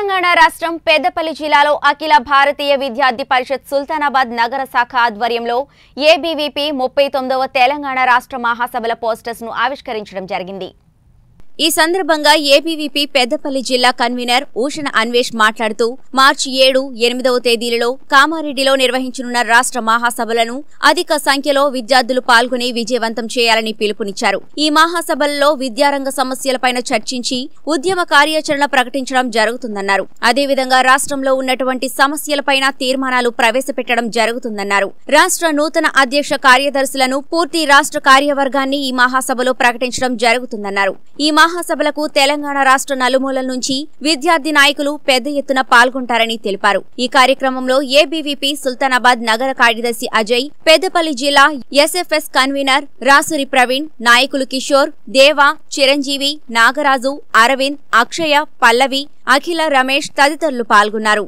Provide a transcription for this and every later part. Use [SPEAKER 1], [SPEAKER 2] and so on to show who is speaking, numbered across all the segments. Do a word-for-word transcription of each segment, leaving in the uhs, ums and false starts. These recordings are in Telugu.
[SPEAKER 1] తెలంగాణ రాష్ట్రం పెద్దపల్లి జిల్లాలో అఖిల భారతీయ విద్యార్థి పరిషత్ సుల్తానాబాద్ నగర శాఖ ఆధ్వర్యంలో ఏబీవీపీ ముప్పై తొమ్మిదవ తెలంగాణ రాష్ట్ర మహాసభల పోస్టర్స్ ను ఆవిష్కరించడం జరిగింది। ఈ సందర్భంగా ఏబీవీపీ పెద్దపల్లి జిల్లా కన్వీనర్ ఊషణ అన్వేష్ మాట్లాడుతూ మార్చి ఏడు ఎనిమిదవ తేదీలలో కామారెడ్డిలో నిర్వహించనున్న రాష్ట్ర మహాసభలను అధిక సంఖ్యలో విద్యార్థులు పాల్గొని విజయవంతం చేయాలని పిలుపునిచ్చారు। ఈ మహాసభలలో విద్యారంగ సమస్యలపైన చర్చించి ఉద్యమ కార్యాచరణ ప్రకటించడం జరుగుతుందన్నారు। అదేవిధంగా రాష్ట్రంలో ఉన్నటువంటి సమస్యలపైన తీర్మానాలు ప్రవేశపెట్టడం జరుగుతుందన్నారు। రాష్ట్ర నూతన అధ్యక్ష కార్యదర్శులను పూర్తి రాష్ట్ర కార్యవర్గాన్ని ఈ మహాసభలో ప్రకటించడం జరుగుతుందన్నారు। ఈ మహాసభలకు తెలంగాణ రాష్ట్ర నలుమూలల నుంచి విద్యార్థి నాయకులు పెద్ద ఎత్తున పాల్గొంటారని తెలిపారు। ఈ కార్యక్రమంలో ఏబీవీపీ సుల్తానాబాద్ నగర కార్యదర్శి అజయ్, పెద్దపల్లి జిల్లా ఎస్ఎఫ్ఎస్ కన్వీనర్ రాసురి ప్రవీణ్, నాయకులు కిషోర్, దేవ, చిరంజీవి, నాగరాజు, అరవింద్, అక్షయ, పల్లవి, అఖిల, రమేష్ తదితరులు పాల్గొన్నారు।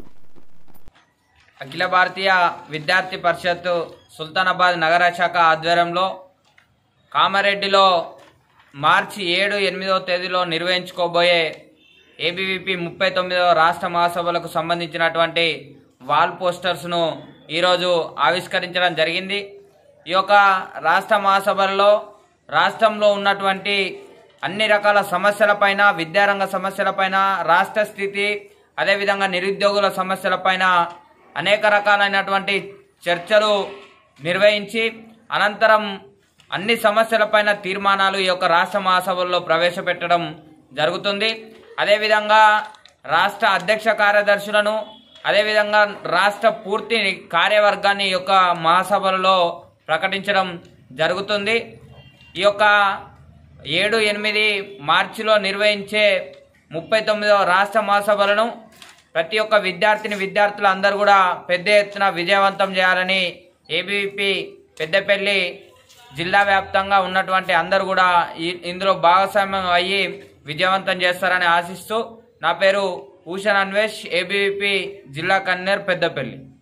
[SPEAKER 2] అఖిల భారతీయ విద్యార్థి పరిషత్ సుల్తానాబాద్ నగర శాఖ ఆధ్వర్యంలో కామారెడ్డిలో మార్చి ఏడు ఎనిమిదవ తేదీలో నిర్వహించుకోబోయే ఏబీవీపీ ముప్పై తొమ్మిదవ రాష్ట్ర మహాసభలకు సంబంధించినటువంటి వాల్ పోస్టర్స్ను ఈరోజు ఆవిష్కరించడం జరిగింది। ఈ యొక్క రాష్ట్ర మహాసభల్లో రాష్ట్రంలో ఉన్నటువంటి అన్ని రకాల సమస్యలపైన, విద్యారంగ సమస్యలపైన, రాష్ట్ర స్థితి, అదేవిధంగా నిరుద్యోగుల సమస్యలపైన అనేక రకాలైనటువంటి చర్చలు నిర్వహించి అనంతరం అన్ని సమస్యలపైన తీర్మానాలు ఈ యొక్క రాష్ట్ర మహాసభల్లో ప్రవేశపెట్టడం జరుగుతుంది। అదేవిధంగా రాష్ట్ర అధ్యక్ష కార్యదర్శులను, అదేవిధంగా రాష్ట్ర పూర్తి కార్యవర్గాన్ని ఈ యొక్క మహాసభలలో ప్రకటించడం జరుగుతుంది। ఈ యొక్క ఏడు ఎనిమిది మార్చిలో నిర్వహించే ముప్పై తొమ్మిదవ రాష్ట్ర మహాసభలను ప్రతి ఒక్క విద్యార్థిని విద్యార్థులు అందరూ కూడా పెద్ద ఎత్తున విజయవంతం చేయాలని ఏబీవీపీ పెద్దపల్లి జిల్లా వ్యాప్తంగా ఉన్నటువంటి అందరూ కూడా ఇందులో భాగస్వామ్యం అయ్యి విజయవంతం చేస్తారని ఆశిస్తూ, నా పేరు ఊషణ అన్వేష్, ఏబీవీపీ జిల్లా కన్వీనర్ పెద్దపల్లి।